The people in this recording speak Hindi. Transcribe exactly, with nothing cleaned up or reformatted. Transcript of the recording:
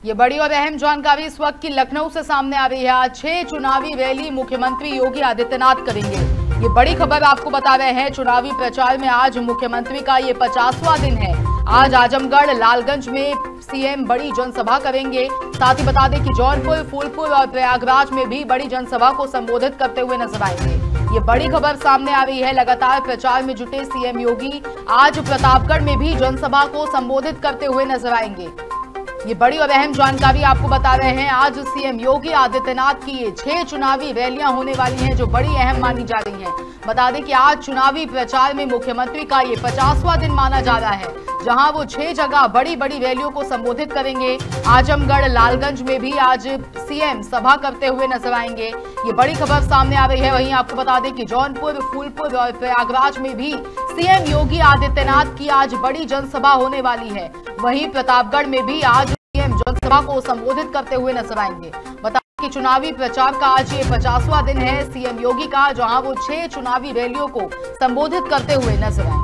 ये बड़ी और अहम जानकारी इस वक्त की लखनऊ से सामने आ रही है। आज छह चुनावी रैली मुख्यमंत्री योगी आदित्यनाथ करेंगे। ये बड़ी खबर आपको बता रहे हैं। चुनावी प्रचार में आज मुख्यमंत्री का ये पचासवां दिन है। आज आजमगढ़ लालगंज में सीएम बड़ी जनसभा करेंगे। साथ ही बता दें कि जौनपुर, फूलपुर और प्रयागराज में भी बड़ी जनसभा को संबोधित करते हुए नजर आएंगे। ये बड़ी खबर सामने आ रही है। लगातार प्रचार में जुटे सीएम योगी आज प्रतापगढ़ में भी जनसभा को संबोधित करते हुए नजर आएंगे। ये बड़ी और अहम जानकारी आपको बता रहे हैं। आज सीएम योगी आदित्यनाथ की ये छह चुनावी रैलियां होने वाली हैं, जो बड़ी अहम मानी जा रही हैं। बता दें कि आज चुनावी प्रचार में मुख्यमंत्री का ये पचासवां दिन माना जा रहा है, जहां वो छह जगह बड़ी बड़ी रैलियों को संबोधित करेंगे। आजमगढ़ लालगंज में भी आज सीएम सभा करते हुए नजर आएंगे। ये बड़ी खबर सामने आ रही है। वहीं आपको बता दें कि जौनपुर, फूलपुर और प्रयागराज में भी सीएम योगी आदित्यनाथ की आज बड़ी जनसभा होने वाली है। वहीं प्रतापगढ़ में भी आज सीएम जनसभा को संबोधित करते हुए नजर आएंगे। बता दें कि चुनावी प्रचार का आज ये पचासवां दिन है सीएम योगी का, जहां वो छह चुनावी रैलियों को संबोधित करते हुए नजर आएंगे।